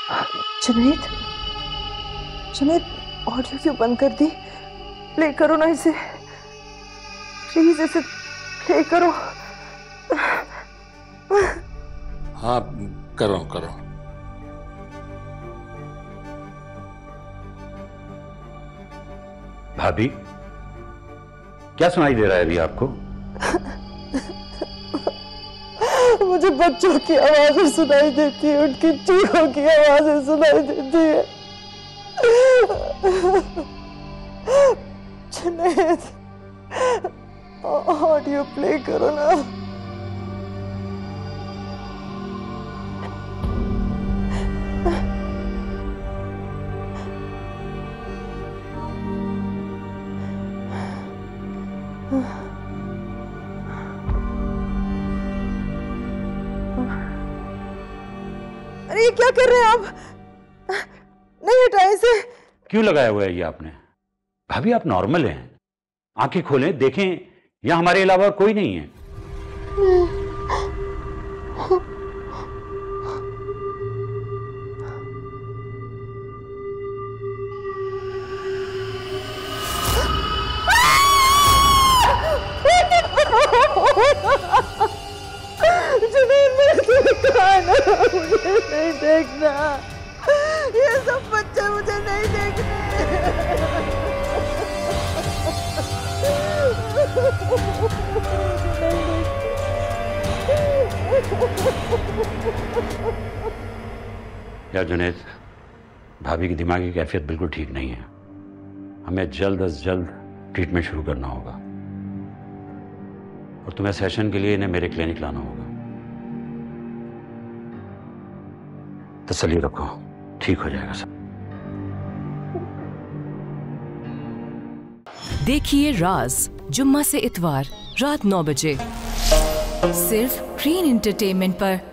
Junaid, Junaid audio क्यों बंद कर दी? प्ले करो ना इसे, प्लीज इसे प्ले करो। हाँ कर रहा हूं। भाभी, क्या सुनाई दे रहा है अभी आपको? मुझे बच्चों की आवाजें सुनाई देती है, उनकी चीखों की आवाजें सुनाई देती है। जुनैद, ऑडियो प्ले करो ना। अरे ये क्या कर रहे हैं आप? नहीं हटाए इसे। क्यों लगाया हुआ है ये आपने? भाभी आप नॉर्मल हैं, आंखें खोलें, देखें यहां हमारे अलावा और कोई नहीं है। जुनैद, मैंने कहा ना मुझे नहीं देखना, ये सब बच्चे मुझे नहीं देखने। यार जुनैद, भाभी की दिमागी कैफियत बिल्कुल ठीक नहीं है, हमें जल्द अज जल्द ट्रीटमेंट शुरू करना होगा और तुम्हें सेशन के लिए इन्हें मेरे क्लिनिक लाना होगा। तसल्ली रखो, ठीक हो जाएगा सब। देखिए राज जुम्मा से इतवार रात 9 बजे सिर्फ ग्रीन एंटरटेनमेंट पर।